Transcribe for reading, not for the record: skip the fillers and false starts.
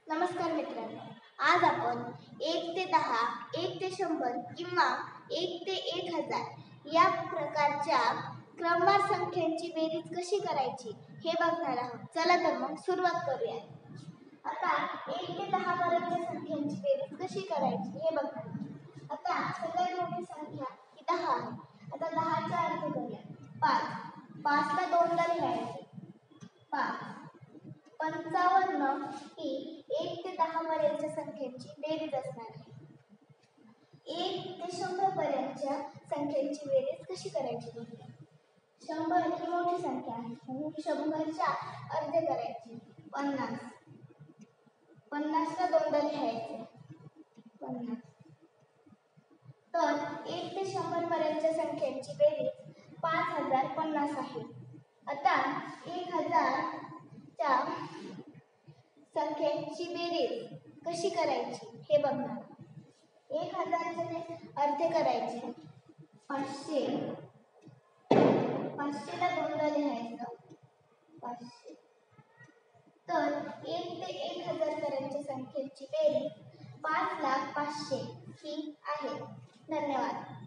नमस्कार मित्रांनो, आज आपण 1 ते 10, 1 ते 100 किंवा 1 ते 1000 या प्रकारच्या क्रमवार संख्यांची बेरीज कशी करायची हे बघणार आहोत. चला तर मग सुरुवात करूया. आता 1 ते 10 पर्यंतच्या संख्यांची बेरीज कशी करायची हे बघणार आहोत. आता सगळ्यात मोठी संख्या ही 10 आहे. आता 10चा अर्थ करूया. 5. 5ला 2दा लिहायचे. 5. 55 ही 1 ते 10 पर्यंतच्या संख्यांची बेरीज असणार आहे. 1 ते 100 पर्यंतच्या संख्यांची बेरीज कशी करायची बघूया. 100 ही मोठी संख्या आहे म्हणून 100च्या अर्धे करायचे. 50. 50ला 2दा लिहायचे. 50. तर 1 ते 100 पर्यंतच्या संख्यांची बेरीज 5050 आहे. आता 1000च्या संख्यांची बेरीज कशी करायची हे बघणार. 1000चे अर्धे करायचे. 500. 500ला 2दा लिहायचं. 500. तर 1 ते 1000 पर्यंतच्या संख्यांची बेरीज 5,05,000 ही आहे. धन्यवाद.